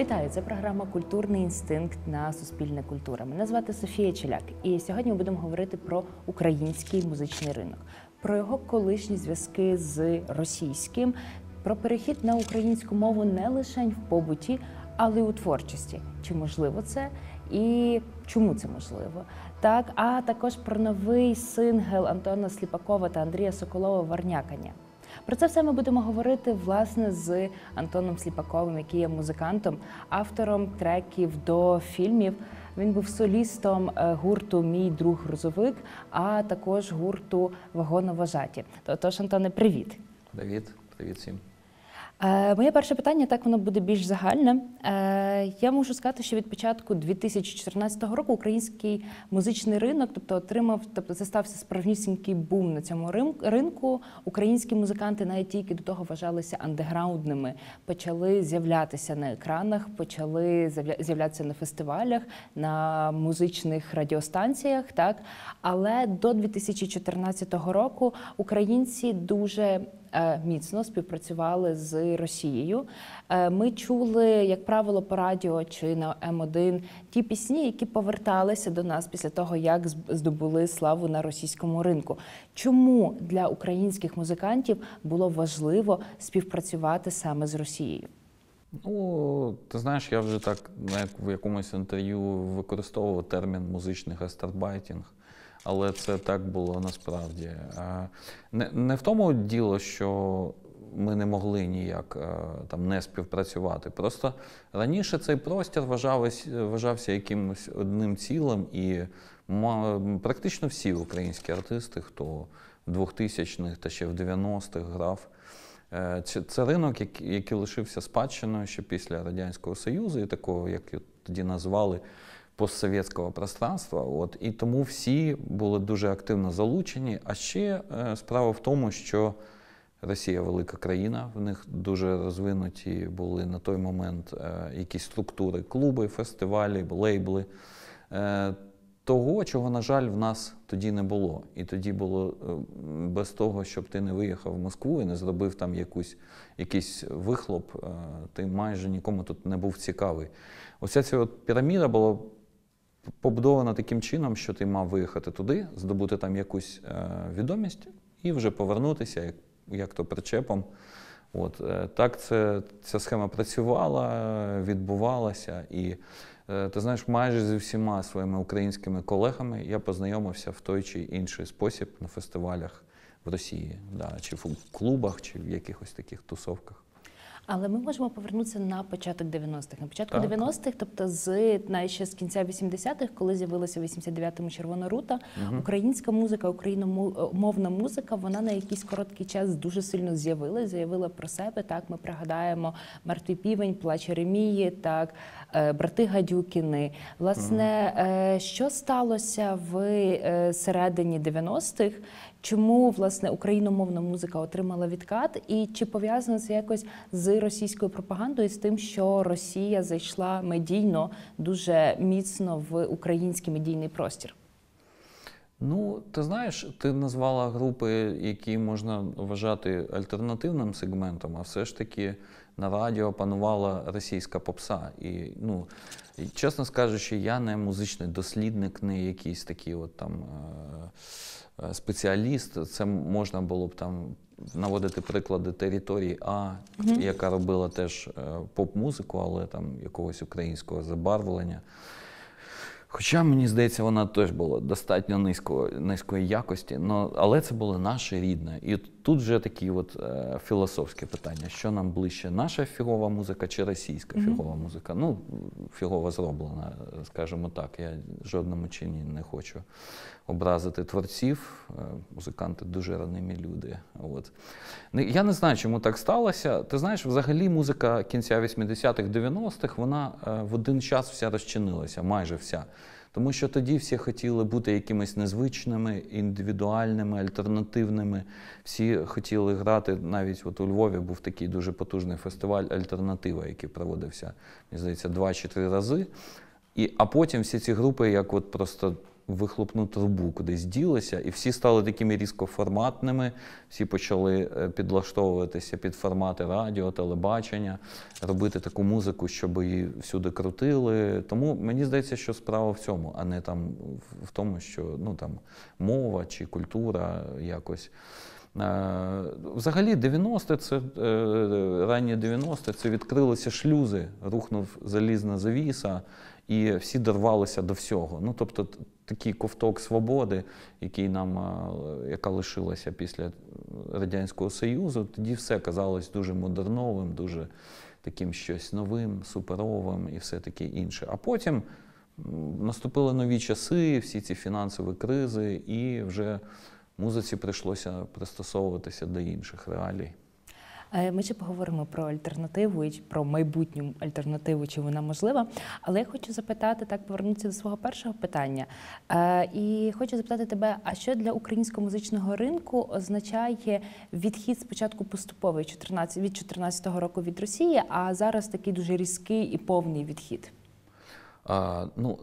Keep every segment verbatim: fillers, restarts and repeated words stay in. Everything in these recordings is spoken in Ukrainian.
Вітаю! Це програма «Культурний інстинкт» на Суспільне культура. Мене звати Софія Челяк, і сьогодні ми будемо говорити про український музичний ринок, про його колишні зв'язки з російським, про перехід на українську мову не лише в побуті, але й у творчості. Чи можливо це? І чому це можливо? Так, а також про новий сингл Антона Сліпакова та Андрія Соколова «Варнякання». Про це все ми будемо говорити, власне, з Антоном Сліпаковим, який є музикантом, автором треків до фільмів. Він був солістом гурту «Мій друг грузовик», а також гурту «Вагоновожаті». Тож, Антоне, привіт! Привіт, привіт всім. Моє перше питання, так воно буде більш загальне. Я можу сказати, що від початку дві тисячі чотирнадцятого року український музичний ринок, тобто отримав, тобто це стався справжнісінький бум на цьому ринку. Українські музиканти, навіть ті, які до того вважалися андеграундними, почали з'являтися на екранах, почали з'являтися на фестивалях, на музичних радіостанціях, так? Але до дві тисячі чотирнадцятого року українці дуже міцно співпрацювали з Росією. Ми чули, як правило, по радіо чи на Ем один ті пісні, які поверталися до нас після того, як здобули славу на російському ринку. Чому для українських музикантів було важливо співпрацювати саме з Росією? Ну, ти знаєш, я вже так в якомусь інтерв'ю використовував термін «музичний гастарбайтинг». Але це так було насправді. Не, не в тому діло, що ми не могли ніяк там не співпрацювати. Просто раніше цей простір вважався, вважався якимось одним цілим, і практично всі українські артисти, хто в двохтисячних та ще в дев'яностих грав, це ринок, який лишився спадщиною ще після Радянського Союзу, і такого, як його тоді назвали, постсовєтського пространства. От, і тому всі були дуже активно залучені. А ще е, справа в тому, що Росія велика країна, в них дуже розвинуті були на той момент е, якісь структури, клуби, фестивалі, лейбли. Е, того, чого, на жаль, в нас тоді не було. І тоді було е, без того, щоб ти не виїхав в Москву і не зробив там якусь, якийсь вихлоп, е, ти майже нікому тут не був цікавий. Оця ця от піраміда була побудована таким чином, що ти мав виїхати туди, здобути там якусь е, відомість і вже повернутися, як, як то причепом. От, е, так це, ця схема працювала, відбувалася. І е, ти знаєш, майже зі всіма своїми українськими колегами я познайомився в той чи інший спосіб на фестивалях в Росії, да, чи в клубах, чи в якихось таких тусовках. Але ми можемо повернутися на початок дев'яностих. На початку дев'яностих, тобто з, навіть ще з кінця вісімдесятих, коли з'явилася в вісімдесят дев'ятому «Червона рута», угу. Українська музика, україномовна музика, вона на якийсь короткий час дуже сильно з'явилася, заявила про себе. Так, ми пригадаємо «Мертвий півень», «Плач Єремії», так, «Брати Гадюкіни». Власне, угу. що сталося в середині дев'яностих? Чому, власне, україномовна музика отримала відкат? І чи пов'язано це якось з російською пропагандою, з тим, що Росія зайшла медійно дуже міцно в український медійний простір? Ну, ти знаєш, ти назвала групи, які можна вважати альтернативним сегментом, а все ж таки на радіо панувала російська попса. І, ну, і, чесно скажучи, я не музичний дослідник, не якийсь такий от там е спеціаліст. Це можна було б там наводити приклади «Території А», mm-hmm. яка робила теж поп-музику, але там якогось українського забарвлення. Хоча, мені здається, вона теж була достатньо низької, низької якості, но, але це було наше рідне. І тут вже такі от е, філософські питання, що нам ближче, наша фігова музика чи російська mm-hmm. фігова музика. Ну, фігово зроблена, скажімо так, я в жодному чині не хочу образити творців, е, музиканти дуже ранимі люди. От. Я не знаю, чому так сталося. Ти знаєш, взагалі музика кінця вісімдесятих, дев'яностих, вона е, в один час вся розчинилася, майже вся. Тому що тоді всі хотіли бути якимись незвичними, індивідуальними, альтернативними. Всі хотіли грати, навіть от у Львові був такий дуже потужний фестиваль «Альтернатива», який проводився, мені здається, два чи три рази. І, а потім всі ці групи, як от просто вихлопну трубу кудись ділися, і всі стали такими різкоформатними, всі почали підлаштовуватися під формати радіо, телебачення, робити таку музику, щоб її всюди крутили. Тому мені здається, що справа в цьому, а не там в тому, що ну, там, мова чи культура якось. Взагалі дев'яності, це, ранні дев'яності, це відкрилися шлюзи, рухнув залізна завіса, і всі дорвалися до всього. Ну, тобто такий ковток свободи, який нам, яка лишилася після Радянського Союзу, тоді все казалось дуже модерновим, дуже таким щось новим, суперовим і все таке інше. А потім наступили нові часи, всі ці фінансові кризи, і вже музиці прийшлося пристосовуватися до інших реалій. Ми ще поговоримо про альтернативу і про майбутню альтернативу, чи вона можлива. Але я хочу запитати, так, повернутися до свого першого питання. І хочу запитати тебе, а що для українського музичного ринку означає відхід спочатку поступовий від дві тисячі чотирнадцятого року від Росії, а зараз такий дуже різкий і повний відхід? А, ну,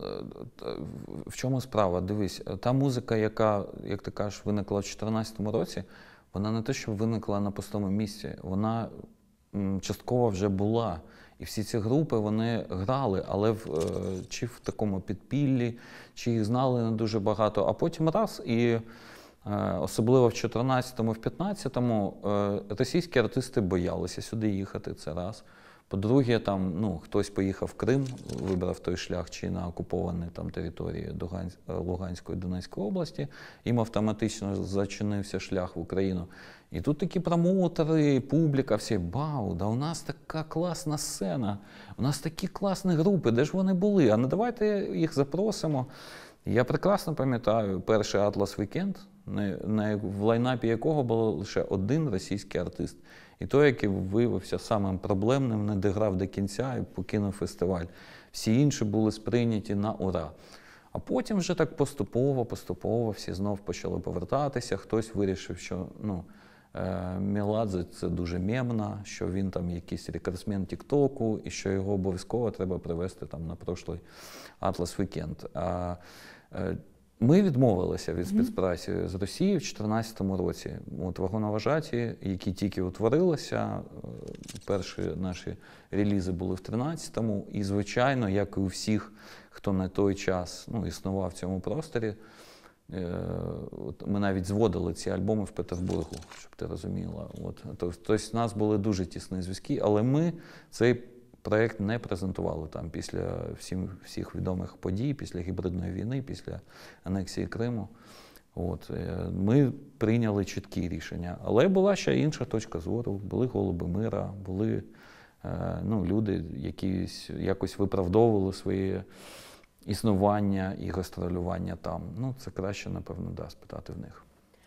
в чому справа? Дивись, та музика, яка, як ти кажеш, виникла в дві тисячі чотирнадцятому році, вона не те, що виникла на пустому місці, вона м, частково вже була. І всі ці групи, вони грали, але в, чи в такому підпіллі, чи їх знали не дуже багато. А потім раз, і особливо в чотирнадцятому, в п'ятнадцятому, російські артисти боялися сюди їхати, це раз. По-друге, там, ну, хтось поїхав в Крим, вибрав той шлях, чи на окуповані там території Луганської і Донецької області, їм автоматично зачинився шлях в Україну. І тут такі промоутери, публіка, всі, бау, да у нас така класна сцена, у нас такі класні групи, де ж вони були? А не давайте їх запросимо. Я прекрасно пам'ятаю перший Atlas Weekend, в лайнапі якого було лише один російський артист. І той, який виявився самим проблемним, не дограв до кінця і покинув фестиваль. Всі інші були сприйняті на ура. А потім вже так поступово, поступово всі знов почали повертатися. Хтось вирішив, що ну, Меладзе – це дуже мемно, що він там якийсь рекордсмен тік-току і що його обов'язково треба привезти там на прошлий Atlas Weekend. А, Ми відмовилися від співпраці з Росією в дві тисячі чотирнадцятому році. От вагоноважаті, які тільки утворилися, перші наші релізи були в дві тисячі тринадцятому. І, звичайно, як і у всіх, хто на той час ну, існував в цьому просторі, от ми навіть зводили ці альбоми в Петербургу, щоб ти розуміла. От. Тобто в нас були дуже тісні зв'язки, але ми цей проєкт не презентували там після всім, всіх відомих подій, після гібридної війни, після анексії Криму. От. Ми прийняли чіткі рішення. Але була ще інша точка зору. Були голуби мира, були ну, люди, які якось виправдовували своє існування і гастролювання там. Ну, це краще, напевно, да, спитати в них.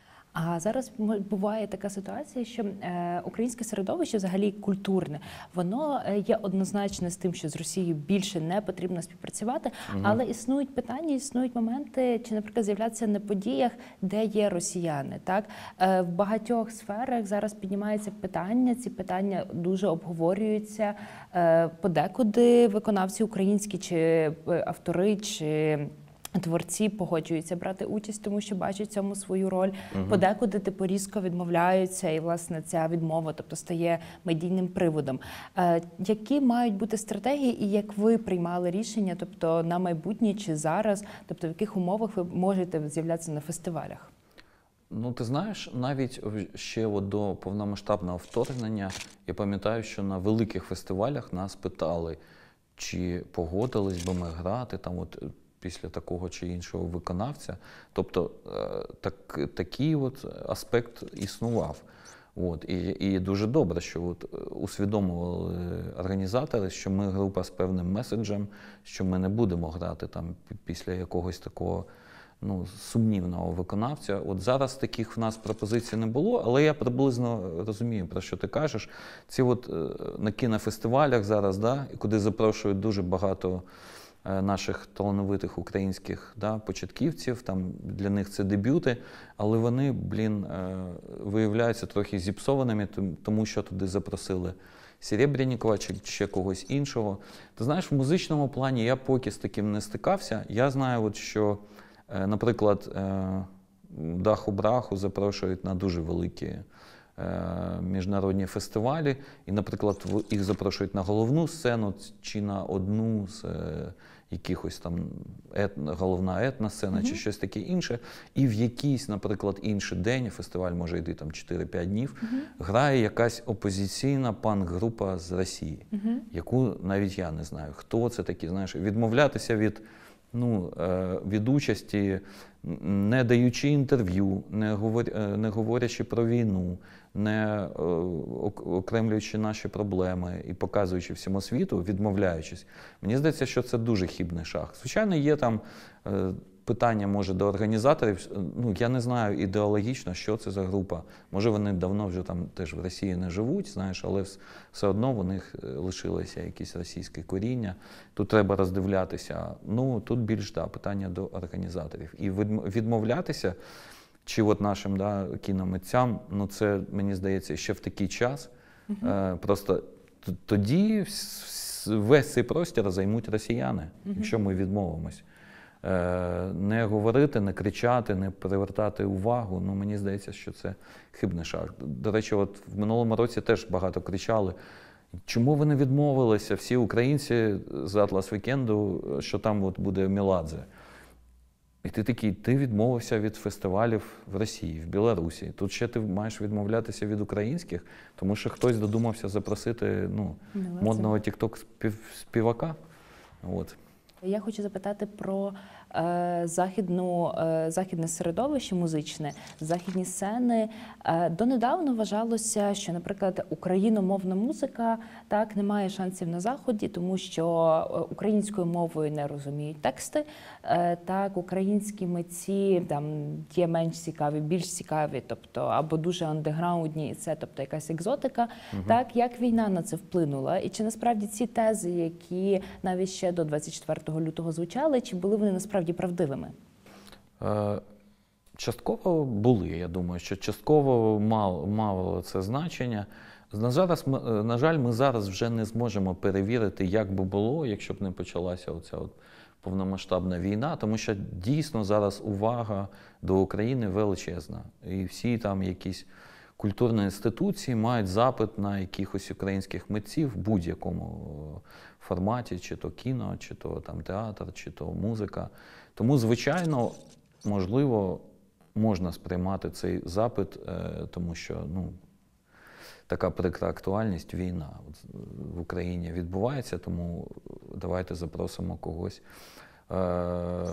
А зараз буває така ситуація, що е, українське середовище, взагалі культурне, воно є однозначне з тим, що з Росією більше не потрібно співпрацювати, угу. але існують питання, існують моменти, чи, наприклад, з'являться на подіях, де є росіяни. Так? Е, в багатьох сферах зараз піднімається питання, ці питання дуже обговорюються, е, подекуди виконавці українські, чи автори, чи творці погоджуються брати участь, тому що бачать в цьому свою роль. Угу. Подекуди типу різко відмовляються, і, власне, ця відмова тобто, стає медійним приводом. Е, які мають бути стратегії і як ви приймали рішення тобто, на майбутнє чи зараз? Тобто в яких умовах ви можете з'являтися на фестивалях? Ну, ти знаєш, навіть ще от до повномасштабного вторгнення, я пам'ятаю, що на великих фестивалях нас питали, чи погодились би ми грати там от після такого чи іншого виконавця. Тобто так, такий от аспект існував. От. І, і дуже добре, що от усвідомували організатори, що ми група з певним меседжем, що ми не будемо грати там після якогось такого ну, сумнівного виконавця. От зараз таких в нас пропозицій не було, але я приблизно розумію, про що ти кажеш. Ці от на кінофестивалях зараз, да, куди запрошують дуже багато наших талановитих українських да, початківців, там для них це дебюти, але вони, блін, виявляються трохи зіпсованими, тому що туди запросили Серебрянікова чи ще когось іншого. Ти знаєш, в музичному плані я поки з таким не стикався. Я знаю, от, що Е, Наприклад, е, Даху-Браху запрошують на дуже великі е, міжнародні фестивалі, і, наприклад, в- їх запрошують на головну сцену чи на одну з е, якихось там етно, головна етносцена чи щось таке інше, і в якийсь, наприклад, інший день, фестиваль може йти там чотири-п'ять днів, грає якась опозиційна панк-група з Росії, яку навіть я не знаю, хто це такі, знаєш, відмовлятися від, ну, е, від участі, не даючи інтерв'ю, не, говор, е, не говорячи про війну, не е, ок- окремлюючи наші проблеми і показуючи всьому світу, відмовляючись. Мені здається, що це дуже хибний шаг. Звичайно, є там е, питання, може, до організаторів. Ну, я не знаю ідеологічно, що це за група. Може, вони давно вже там теж в Росії не живуть, знаєш, але вс- все одно в них е, лишилося якесь російське коріння. Тут треба роздивлятися. Ну, тут більш, да, питання до організаторів. І відм- відмовлятися, чи от нашим, да, кіномитцям, ну це, мені здається, ще в такий час. Е, просто т- тоді вс- вс- весь цей простір займуть росіяни, якщо ми відмовимось. Е, не говорити, не кричати, не привертати увагу, ну мені здається, що це хибний шаг. До речі, от в минулому році теж багато кричали, чому ви не відмовилися, всі українці з Атлас Вікенду, що там от буде Меладзе. І ти такий, ти відмовився від фестивалів в Росії, в Білорусі. Тут ще ти маєш відмовлятися від українських, тому що хтось додумався запросити, ну, Меладзе. модного тік-ток-співака. От. Я хочу запитати про е, західну, е, західне середовище музичне, західні сцени. Е, донедавна вважалося, що, наприклад, україномовна музика так не має шансів на Заході, тому що е, українською мовою не розуміють тексти. Е, так, українські митці там є менш цікаві, більш цікаві, тобто або дуже андеграундні, і це, тобто якась екзотика. Угу. Так, як війна на це вплинула? І чи насправді ці тези, які навіть ще до двадцять четвертого лютого звучали, чи були вони насправді правдивими? Е, Частково були, я думаю, що частково мало, мало це значення. На, зараз, ми- на жаль, ми зараз вже не зможемо перевірити, як би було, якщо б не почалася оця от повномасштабна війна, тому що дійсно зараз увага до України величезна. І всі там якісь культурні інституції мають запит на якихось українських митців в будь-якому форматі, чи то кіно, чи то там театр, чи то музика. Тому, звичайно, можливо, можна сприймати цей запит, е, тому що, ну, така прикра актуальність, війна от, в Україні відбувається, тому давайте запросимо когось. Е,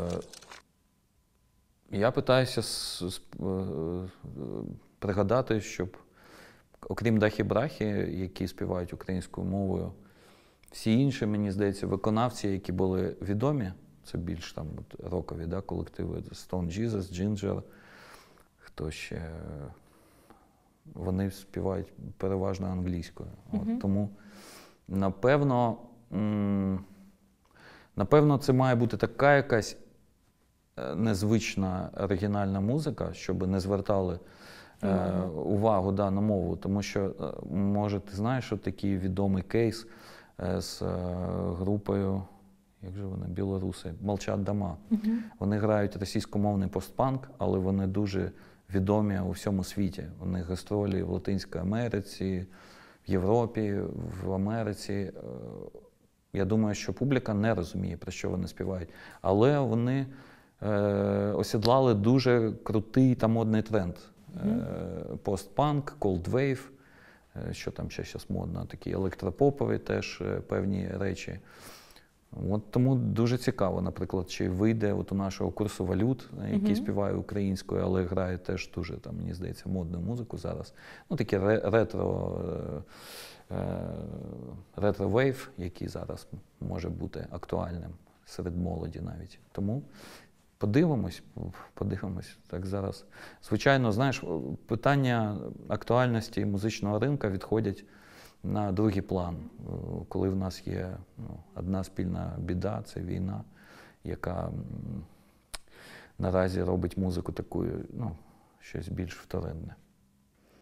я питаюся с, с, е, пригадати, щоб, окрім Дахи-Брахи, які співають українською мовою, всі інші, мені здається, виконавці, які були відомі, це більш там от, рокові, да, колективи, Stone Jesus, Ginger, хто ще, вони співають переважно англійською. От, Мгм. тому, напевно, м, напевно, це має бути така якась е, незвична оригінальна музика, щоб не звертали е, увагу, да, на мову. Тому що, е, може, ти знаєш, що такий відомий кейс е, з е, групою, як же вони, білоруси, «Молчат дома». Мгм. Вони грають російськомовний постпанк, але вони дуже відомі у всьому світі. У них гастролі в Латинській Америці, в Європі, в Америці. Е, Я думаю, що публіка не розуміє, про що вони співають. Але вони е, осідлали дуже крутий та модний тренд. Е, постпанк, колдвейв, е, що там ще зараз модно, такі електропопові теж е, певні речі. От тому дуже цікаво, наприклад, чи вийде от у нашого курсу валют, який Мгм. співає українською, але грає теж дуже, там, мені здається, модну музику зараз. Ну, таке ре- ретро, е, е, ретро-вейв, який зараз може бути актуальним серед молоді навіть. Тому подивимось, подивимось, так зараз. Звичайно, знаєш, питання актуальності музичного ринку відходять на другий план, коли в нас є, ну, одна спільна біда – це війна, яка м, наразі робить музику такою, ну, щось більш вторинне.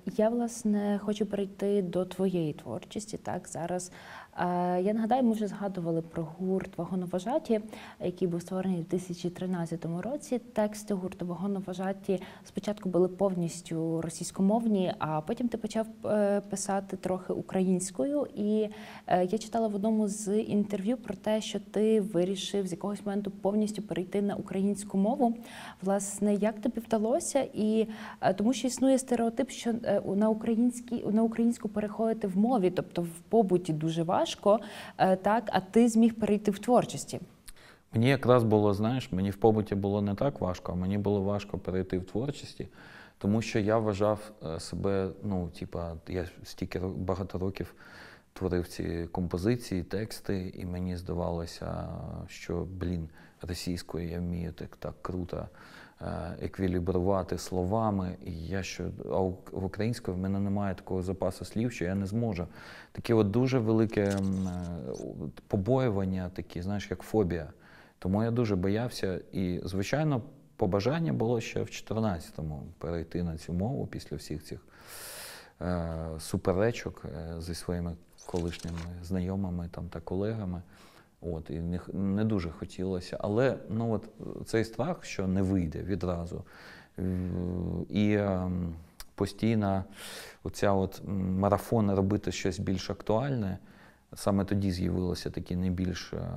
Я, власне, хочу перейти до твоєї творчості. Так, зараз е, я нагадаю, ми вже згадували про гурт «Вагоновожаті», який був створений у дві тисячі тринадцятому році. Тексти гурту «Вагоновожаті» спочатку були повністю російськомовні, а потім ти почав е, писати трохи українською. І е, я читала в одному з інтерв'ю про те, що ти вирішив з якогось моменту повністю перейти на українську мову. Власне, як тобі вдалося? І е, тому що існує стереотип, що е, на українській на українську переходити в мові, тобто в побуті дуже важко, е, так, а ти зміг перейти в творчості. Мені якраз було, знаєш, мені в побуті було не так важко, а мені було важко перейти в творчості, тому що я вважав себе, ну, типа, я стільки багато років творив ці композиції, тексти, і мені здавалося, що, блін, російською я вмію так, так круто еквілібрувати словами, і я що, а в українською в мене немає такого запасу слів, що я не зможу. Таке от дуже велике побоювання, такі, знаєш, як фобія. Тому я дуже боявся, і, звичайно, побажання було ще в чотирнадцятому перейти на цю мову після всіх цих е, суперечок е, зі своїми колишніми знайомими там, та колегами. От, і не, не дуже хотілося. Але ну, от, цей страх, що не вийде відразу, і е, постійно оця от марафон робити щось більш актуальне, саме тоді з'явилися такі найбільш е,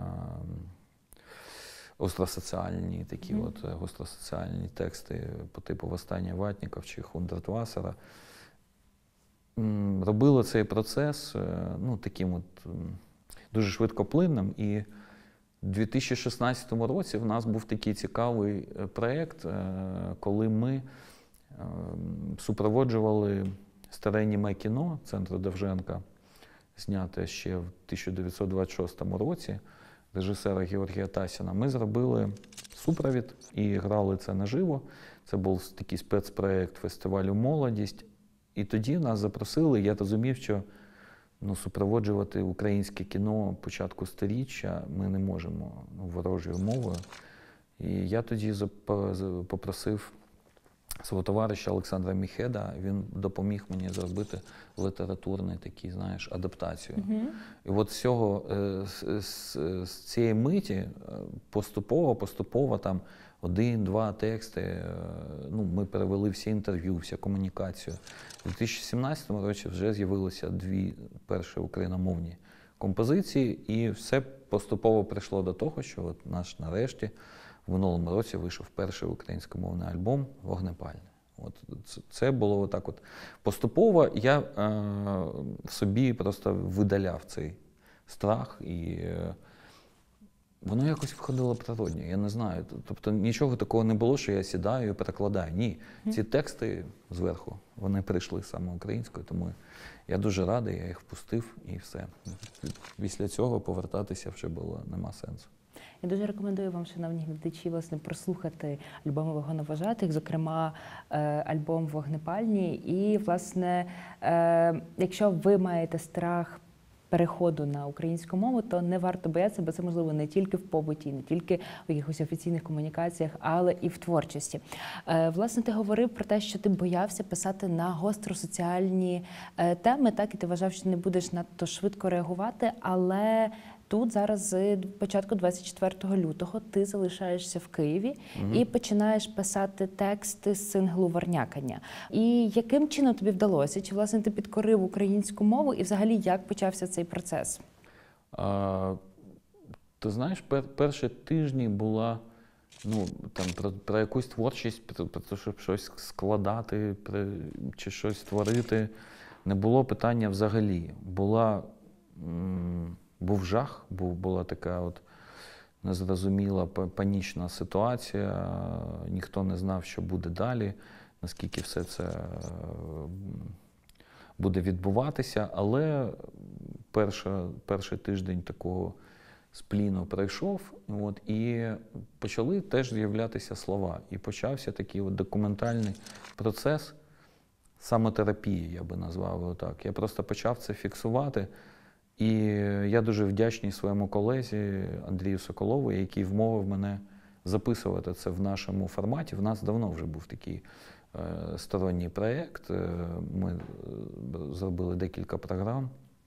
остросоціальні, такі mm. от гостросоціальні тексти по типу «Восстання ватників» чи «Хундертвассера». Робили цей процес ну, таким от дуже швидкоплинним. І в дві тисячі шістнадцятому році в нас був такий цікавий проєкт, коли ми супроводжували старе німе кіно Центру Довженка, зняте ще в тисяча дев'ятсот двадцять шостому році, режисера Георгія Тасіна. Ми зробили супровід і грали це наживо. Це був такий спецпроєкт фестивалю «Молодість». І тоді нас запросили, я розумів, що ну, супроводжувати українське кіно початку сторіччя ми не можемо ну, ворожою мовою. І я тоді попросив свого товариша Олександра Міхеда, він допоміг мені зробити літературний такий, знаєш, адаптацію. Mm-hmm. І от з цього, з, з, з цієї миті поступово, поступово там один-два тексти, ну, ми перевели всі інтерв'ю, всю комунікацію. У дві тисячі сімнадцятому році вже з'явилися дві перші україномовні композиції, і все поступово прийшло до того, що от наш нарешті в минулому році вийшов перший українськомовний альбом «Вогнепальне». От це було отак от поступово. Я е, в собі просто видаляв цей страх, і е, воно якось входило природньо, я не знаю. Тобто нічого такого не було, що я сідаю і перекладаю. Ні, ці тексти зверху, вони прийшли саме українською, тому я дуже радий, я їх впустив і все. Після цього повертатися вже було нема сенсу. Я дуже рекомендую вам, шановні глядачі, власне, прослухати альбоми «Вагоновожатих», зокрема, альбом «Вогнепальні». І, власне, якщо ви маєте страх переходу на українську мову, то не варто боятися, бо це можливо не тільки в побуті, не тільки в якихось офіційних комунікаціях, але і в творчості. Власне, ти говорив про те, що ти боявся писати на гостросоціальні теми, так, і ти вважав, що не будеш надто швидко реагувати, але тут зараз з початку двадцять четвертого лютого ти залишаєшся в Києві mm-hmm. і починаєш писати тексти з синглу «Варнякання». І яким чином тобі вдалося? Чи, власне, ти підкорив українську мову? І взагалі, як почався цей процес? А, ти знаєш, пер, перші тижні була ну, там, про, про якусь творчість, про, про те, щоб щось складати про, чи щось створити. Не було питання взагалі. Була... М- Був жах, був, була така от незрозуміла панічна ситуація, ніхто не знав, що буде далі, наскільки все це буде відбуватися, але перша, перший тиждень такого спліну пройшов, от, і почали теж з'являтися слова. І почався такий от документальний процес самотерапії, я би назвав його так. Я просто почав це фіксувати. І я дуже вдячний своєму колезі Андрію Соколову, який вмовив мене записувати це в нашому форматі. В нас давно вже був такий сторонній проєкт. Ми зробили декілька програм,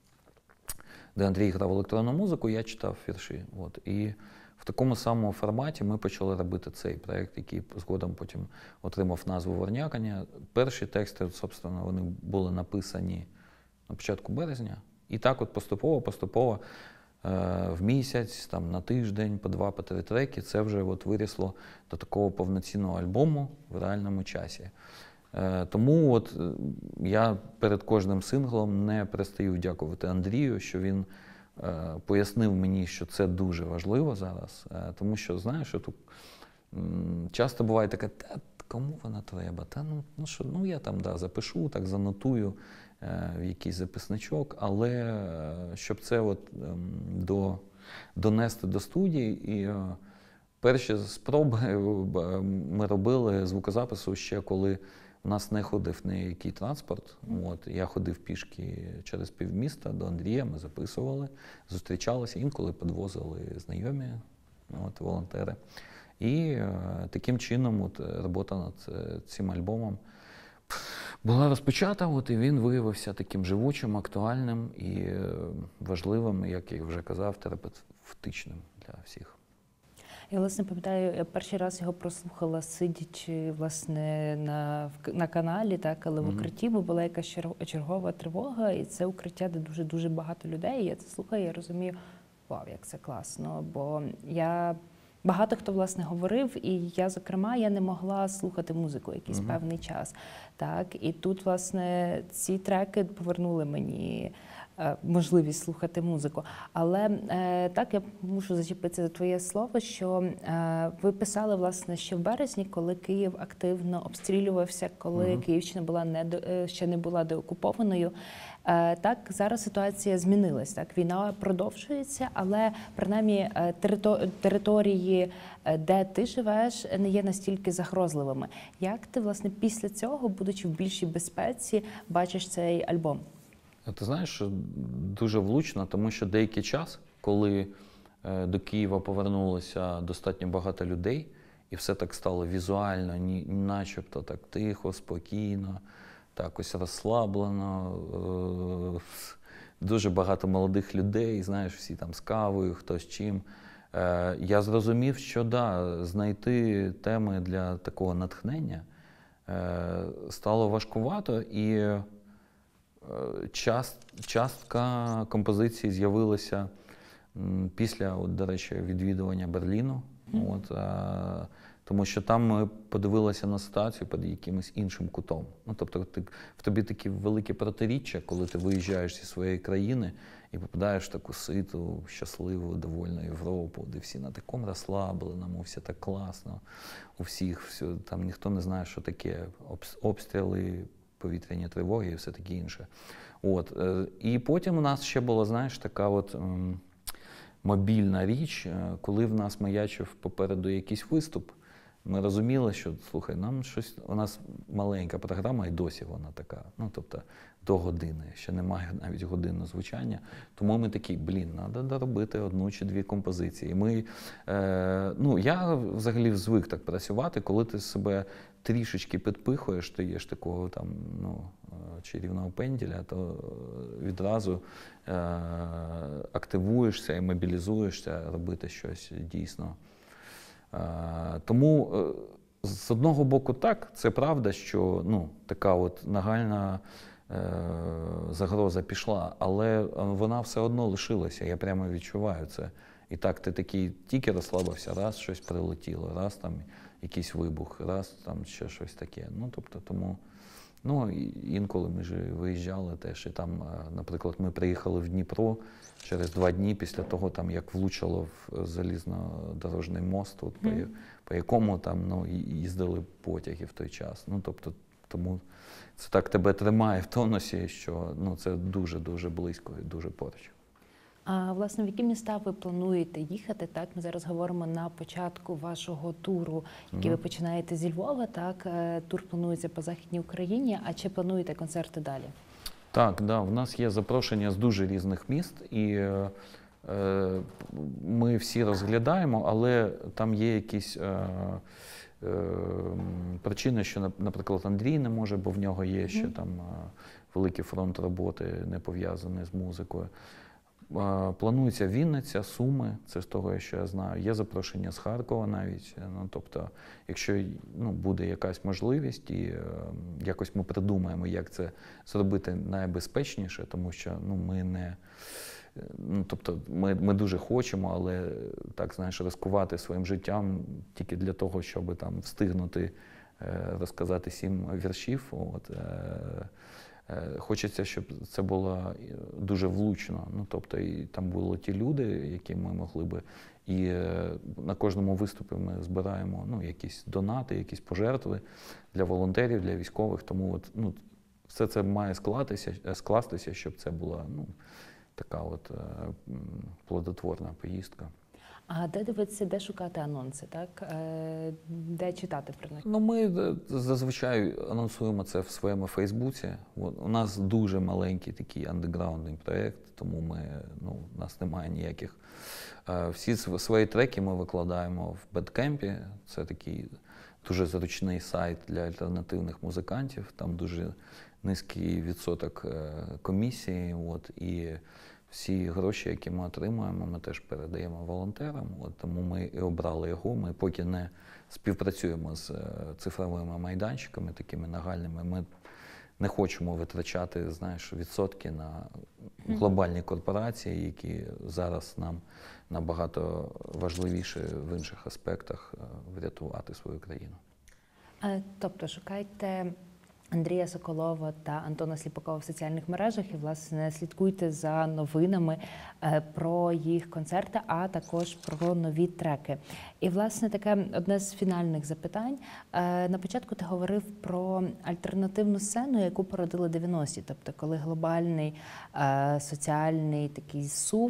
де Андрій грав електронну музику, я читав вірші. От. І в такому самому форматі ми почали робити цей проєкт, який згодом потім отримав назву «Ворнякання». Перші тексти, собственно, вони були написані на початку березня. І так от поступово-поступово в місяць, там, на тиждень, по два, по три треки, це вже от вирісло до такого повноцінного альбому в реальному часі. Тому от я перед кожним синглом не перестаю дякувати Андрію, що він пояснив мені, що це дуже важливо зараз. Тому що, знаєш, от, часто буває таке, та кому вона треба? Та, ну, ну, що, ну я там да, запишу, так занотую в якийсь записничок, але щоб це от, до, донести до студії. І перші спроби ми робили звукозапису ще коли у нас не ходив ніякий транспорт. От, я ходив пішки через півміста до Андрія, ми записували, зустрічалися, інколи підвозили знайомі, от, волонтери. І е, таким чином от, робота над цим альбомом була розпочата, от, і він виявився таким живучим, актуальним і е, важливим, як я вже казав, терапевтичним для всіх. Я, власне, пам'ятаю, я перший раз його прослухала, сидячи, власне, на, на каналі, так, але в укритті, бо була якась чергова тривога, і це укриття, де дуже-дуже багато людей, і я це слухаю, я розумію, вау, як це класно, бо я... Багато хто, власне, говорив, і я, зокрема, я не могла слухати музику якийсь mm-hmm. певний час. Так? І тут, власне, ці треки повернули мені е, можливість слухати музику. Але е, так, я мушу зачепитися за твоє слово, що е, ви писали, власне, ще в березні, коли Київ активно обстрілювався, коли mm-hmm. Київщина була не, ще не була деокупованою. Так, зараз ситуація змінилась. Так, війна продовжується, але принаймні території, де ти живеш, не є настільки загрозливими. Як ти, власне, після цього, будучи в більшій безпеці, бачиш цей альбом? Ти знаєш, дуже влучно, тому що деякий час, коли до Києва повернулося достатньо багато людей, і все так стало візуально, начебто так тихо, спокійно, так ось розслаблено, дуже багато молодих людей, знаєш, всі там з кавою, хто з чим. Я зрозумів, що да, знайти теми для такого натхнення стало важкувато, і частка композиції з'явилася після, от, до речі, відвідування Берліну. Mm. От, а, тому що там ми подивилися на ситуацію під якимось іншим кутом. Ну, тобто ти, в тобі такі великі протиріччя, коли ти виїжджаєш зі своєї країни і попадаєш в таку ситу, щасливу, довольну Європу, де всі на такому розслабленому, все так класно, у всіх, все, там ніхто не знає, що таке обстріли, повітряні тривоги і все таке інше. От. І потім у нас ще була, знаєш, така от ем, мобільна річ, коли в нас маячив попереду якийсь виступ. Ми розуміли, що, слухай, нам щось, у нас маленька програма, і досі вона така, ну, тобто, до години, ще немає навіть годинного звучання. Тому ми такі, блін, треба доробити одну чи дві композиції. Ми, е, ну, я взагалі звик так працювати, коли ти себе трішечки підпихуєш, ти є ж такого там, ну, чарівного пенділя, то відразу е, активуєшся і мобілізуєшся робити щось дійсно. Тому, з одного боку, так, це правда, що ну, така от нагальна е, загроза пішла, але вона все одно лишилася, я прямо відчуваю це. І так, ти такий тільки розслабився, раз щось прилетіло, раз там якийсь вибух, раз там ще щось таке. Ну, тобто, тому, ну, інколи ми ж виїжджали теж, і там, наприклад, ми приїхали в Дніпро через два дні після того, там, як влучило в залізнодорожний мост, от, mm. по, по якому там, ну, їздили потяги в той час. Ну, тобто, тому це так тебе тримає в тонусі, що ну, це дуже-дуже близько і дуже поруч. А, власне, в які міста ви плануєте їхати? Так, ми зараз говоримо на початку вашого туру, який mm. ви починаєте зі Львова, так, тур планується по Західній Україні, а чи плануєте концерти далі? Так, да, в нас є запрошення з дуже різних міст, і е, ми всі розглядаємо, але там є якісь е, причини, що, наприклад, Андрій не може, бо в нього є ще там великий фронт роботи, не пов'язаний з музикою. Планується Вінниця, Суми, це з того, що я знаю. Є запрошення з Харкова навіть. Ну, тобто, якщо ну, буде якась можливість, і е, якось ми придумаємо, як це зробити найбезпечніше, тому що ну, ми не. Ну, тобто, ми, ми дуже хочемо, але так, знаєш, ризикувати своїм життям тільки для того, щоб там встигнути е, розказати сім віршів. От, е, Хочеться, щоб це було дуже влучно. Ну, тобто, і там були ті люди, які ми могли би. І на кожному виступі ми збираємо ну, якісь донати, якісь пожертви для волонтерів, для військових. Тому от, ну, все це має скластися, скластися, щоб це була ну, така от плодотворна поїздка. А де дивитися, де шукати анонси, так? Де читати про них? Ну, ми зазвичай анонсуємо це в своєму Фейсбуці. У нас дуже маленький такий андеграундний проєкт, тому ми, ну, у нас немає ніяких. Всі свої треки ми викладаємо в Bandcampі. Це такий дуже зручний сайт для альтернативних музикантів. Там дуже низький відсоток комісії. От, і всі гроші, які ми отримуємо, ми теж передаємо волонтерам, от, тому ми і обрали його. Ми поки не співпрацюємо з цифровими майданчиками, такими нагальними. Ми не хочемо витрачати, знаєш, відсотки на глобальні корпорації, які зараз нам набагато важливіше в інших аспектах врятувати свою країну. Тобто шукайте Андрія Соколова та Антона Сліпакова в соціальних мережах і, власне, слідкуйте за новинами про їх концерти, а також про нові треки. І, власне, таке одне з фінальних запитань. На початку ти говорив про альтернативну сцену, яку породили дев'яності, тобто коли глобальний соціальний такий сув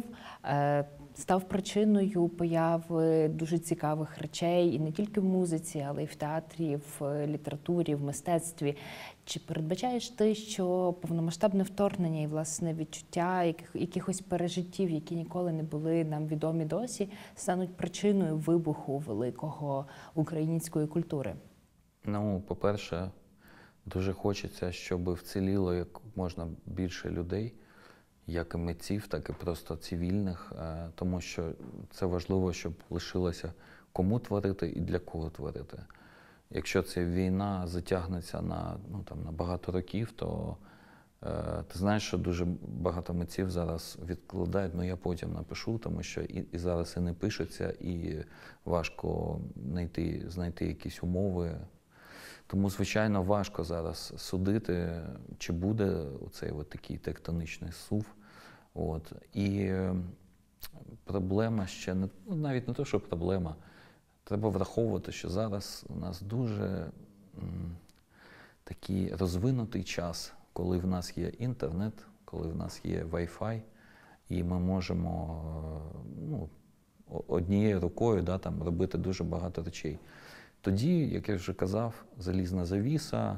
став причиною появи дуже цікавих речей і не тільки в музиці, але й в театрі, в літературі, в мистецтві. Чи передбачаєш ти, що повномасштабне вторгнення і, власне, відчуття яких, якихось пережиттів, які ніколи не були нам відомі досі, стануть причиною вибуху великого української культури? Ну, по-перше, дуже хочеться, щоб вціліло як можна більше людей, як і митців, так і просто цивільних, тому що це важливо, щоб лишилося кому творити і для кого творити. Якщо ця війна затягнеться на, ну, там, на багато років, то е, ти знаєш, що дуже багато митців зараз відкладають, ну я потім напишу, тому що і, і зараз і не пишеться, і важко знайти, знайти якісь умови. Тому, звичайно, важко зараз судити, чи буде оцей от такий тектонічний сув. От. І проблема ще, не, ну, навіть не те, що проблема, треба враховувати, що зараз у нас дуже м, такий розвинутий час, коли в нас є інтернет, коли в нас є Wi-Fi, і ми можемо ну, однією рукою да, там, робити дуже багато речей. Тоді, як я вже казав, залізна завіса,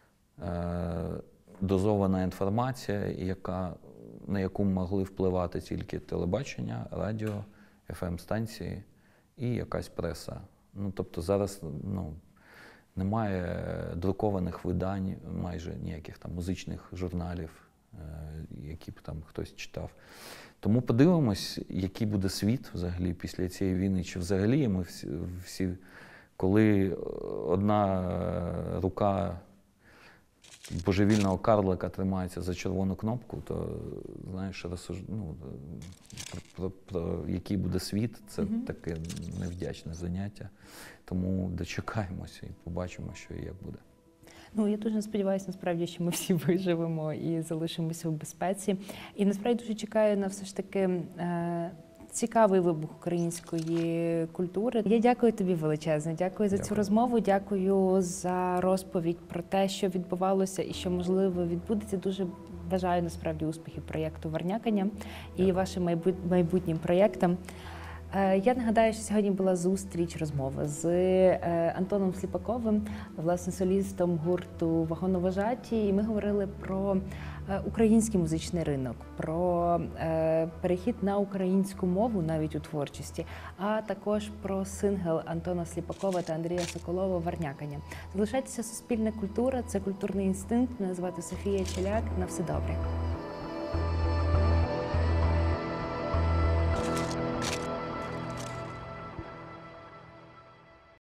е, дозована інформація, яка, на яку могли впливати тільки телебачення, радіо, еф ем-станції і якась преса. Ну, тобто зараз ну, немає друкованих видань, майже ніяких там музичних журналів, е, які б там хтось читав. Тому подивимось, який буде світ взагалі після цієї війни, чи взагалі ми всі, всі коли одна рука божевільного карлика тримається за червону кнопку, то, знаєш, розсуж... ну, про, про, про який буде світ, це mm-hmm. таке невдячне заняття. Тому дочекаємося і побачимо, що і як буде. Ну, я дуже сподіваюся, насправді, що ми всі виживемо і залишимося в безпеці. І, насправді, дуже чекаю на все ж таки е- цікавий вибух української культури. Я дякую тобі величезно, дякую за дякую. цю розмову, дякую за розповідь про те, що відбувалося і що, можливо, відбудеться. Дуже бажаю, насправді, успіхів проєкту «Варнякання» і вашим майбутнім проєктам. Е, Я нагадаю, що сьогодні була зустріч, розмова з е, Антоном Сліпаковим, власне, солістом гурту «Вагоновожаті», і ми говорили про е, український музичний ринок, про е, перехід на українську мову навіть у творчості, а також про сингл Антона Сліпакова та Андрія Соколова «Варнякання». Залишайтеся, Суспільне культура, це культурний інстинкт. Мене звати Софія Челяк. На все добре.